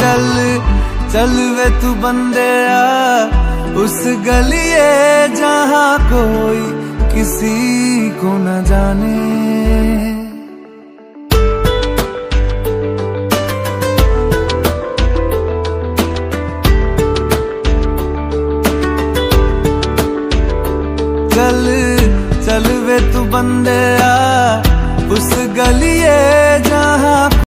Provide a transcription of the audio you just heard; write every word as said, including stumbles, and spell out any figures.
चल चल वे तू बंदे आ उस गलिए जहाँ कोई किसी को न जाने। चल चल वे तू बंदे आ उस गलिए